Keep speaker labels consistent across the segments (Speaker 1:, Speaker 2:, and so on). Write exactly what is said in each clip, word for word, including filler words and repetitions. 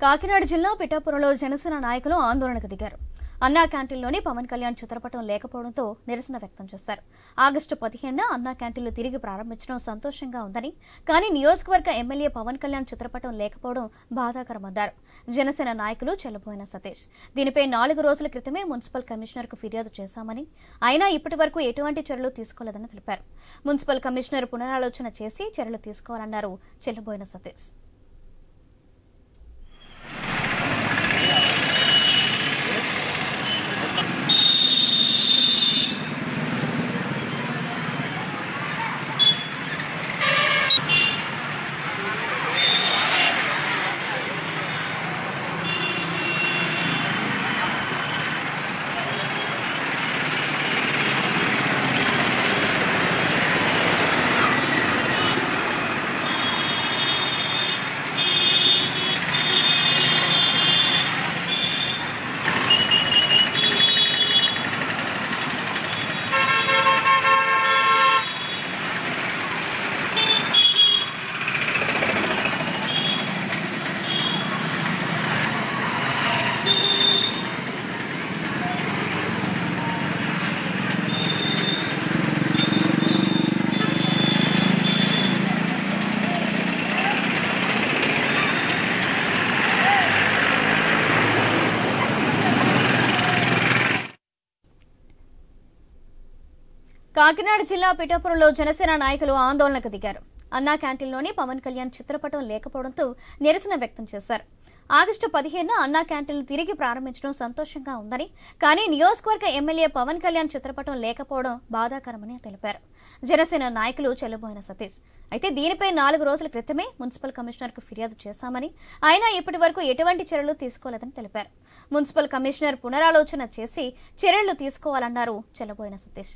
Speaker 1: కాకినాడ జిల్లా పిఠాపురంలో జనసేన నాయకులు ఆందోళనకు దిగారు. అన్నా క్యాంటీన్లోని పవన్ కళ్యాణ్ చిత్రపటం లేకపోవడంతో నిరసన వ్యక్తం చేశారు. ఆగస్టు పదిహేనున అన్నా క్యాంటీన్లు తిరిగి ప్రారంభించడం సంతోషంగా ఉందని, కానీ నియోజకవర్గ ఎమ్మెల్యే పవన్ కళ్యాణ్ చిత్రపటం లేకపోవడం బాధాకరమన్నారు. జనసేన నాయకులు చెల్లబోయిన సతీష్ దీనిపై నాలుగు రోజుల క్రితమే మున్సిపల్ కమిషనర్కు ఫిర్యాదు చేశామని, అయినా ఇప్పటి వరకు ఎటువంటి చర్యలు తీసుకోలేదని తెలిపారు. మున్సిపల్ కమిషనర్ పునరాలోచన చేసి చర్యలు తీసుకోవాలన్నారు చెల్లబోయిన సతీష్. కాకినాడ జిల్లా పిఠాపురంలో జనసేన నాయకులు ఆందోళనకు దిగారు. అన్నా క్యాంటీన్లోని పవన్ కళ్యాణ్ చిత్రపటం లేకపోవడంతో నిరసన వ్యక్తం చేశారు. ఆగస్టు పదిహేనున అన్నా క్యాంటీన్లు తిరిగి ప్రారంభించడం సంతోషంగా ఉందని, కానీ నియోజకవర్గ ఎమ్మెల్యే పవన్ కళ్యాణ్ చిత్రపటం లేకపోవడం బాధాకరమని తెలిపారు. జనసేన నాయకులు చెల్లబోయిన సతీష్ అయితే దీనిపై నాలుగు రోజుల క్రితమే మున్సిపల్ కమిషనర్కు ఫిర్యాదు చేశామని, అయినా ఇప్పటి వరకు ఎటువంటి చర్యలు తీసుకోలేదని తెలిపారు. మున్సిపల్ కమిషనర్ పునరాలోచన చేసి చర్యలు తీసుకోవాలన్నారు చెల్లబోయిన సతీష్.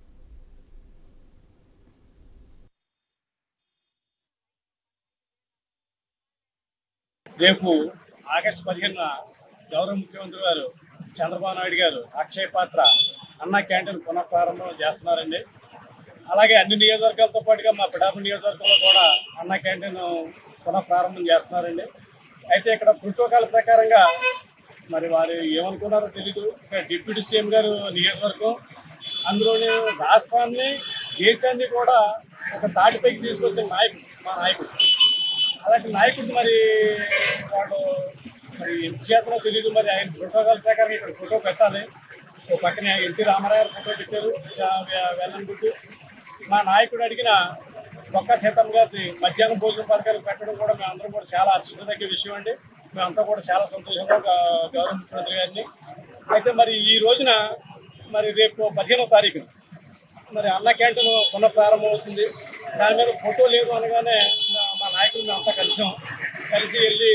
Speaker 2: రేపు ఆగస్టు పదిహేనున గౌరవ ముఖ్యమంత్రి గారు చంద్రబాబు నాయుడు గారు అక్షయ పాత్ర అన్నా క్యాంటీన్ పునఃప్రారంభం చేస్తున్నారండి. అలాగే అన్ని నియోజకవర్గాలతో పాటుగా మా పిఠాపురం నియోజకవర్గంలో కూడా అన్నా క్యాంటీన్ పునఃప్రారంభం చేస్తున్నారండి. అయితే ఇక్కడ ప్రోటోకాల్ ప్రకారంగా మరి వారు ఏమనుకున్నారో తెలీదు. ఇక్కడ డిప్యూటీ సీఎం గారు నియోజకవర్గం, అందులోని రాష్ట్రాన్ని దేశాన్ని కూడా ఒక తాటిపైకి తీసుకొచ్చిన నాయకుడు మా నాయకుడు. అలాంటి నాయకుడు మరి వాళ్ళు మరి ఎంత చేతనో తెలీదు. మరి ఆయన ప్రోటోకాల్ ప్రకారం ఇక్కడ ఫోటో పెట్టాలి. ఓ పక్కన ఎన్టీ రామారావు గారు ఫోటో పెట్టారు వెళ్ళనుకుంటూ. మా నాయకుడు అడిగిన బొక్క సీతమ్మ గారి మధ్యాహ్నం భోజన పథకాలు పెట్టడం కూడా మేమందరం కూడా చాలా హర్షించదగ్గ విషయం అండి. మేమంతా కూడా చాలా సంతోషంగా గౌరవ ముఖ్యమంత్రి గారిని. అయితే మరి ఈ రోజున మరి రేపు పదిహేనో తారీఖు మరి అన్నా క్యాంటీన్ పునః ప్రారంభం అవుతుంది. దాని మీద ఫోటో లేదు అనగానే మా నాయకులు మేమంతా కలిసాం. కలిసి వెళ్ళి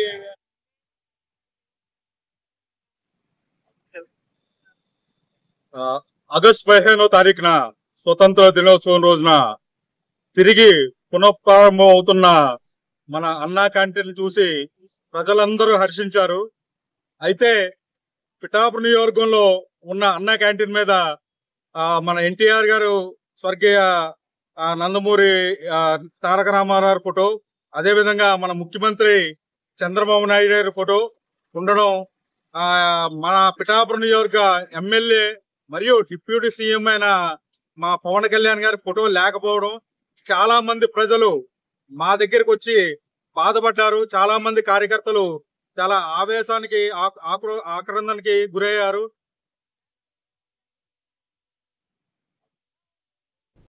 Speaker 3: ఆగస్టు పదిహేనో తారీఖున స్వతంత్ర దినోత్సవం రోజున తిరిగి పునఃప్రారంభం అవుతున్న మన అన్నా క్యాంటీన్ చూసి ప్రజలందరూ హర్షించారు. అయితే పిఠాపురం నియోజకవర్గంలో ఉన్న అన్నా క్యాంటీన్ మీద మన ఎన్టీఆర్ గారు స్వర్గీయ నందమూరి తారక రామారావు ఫోటో, అదేవిధంగా మన ముఖ్యమంత్రి చంద్రబాబు నాయుడు గారి ఫోటో ఉండడం, మన పిఠాపురం నియోజకవర్గ ఎమ్మెల్యే మరియు డిప్యూటీ సీఎం అయిన మా పవన్ కళ్యాణ్ గారి ఫోటో లేకపోవడం చాలా మంది ప్రజలు మా దగ్గరికి వచ్చి బాధపడ్డారు. చాలా మంది కార్యకర్తలు చాలా ఆవేశానికి ఆక్రందనకి గురయ్యారు.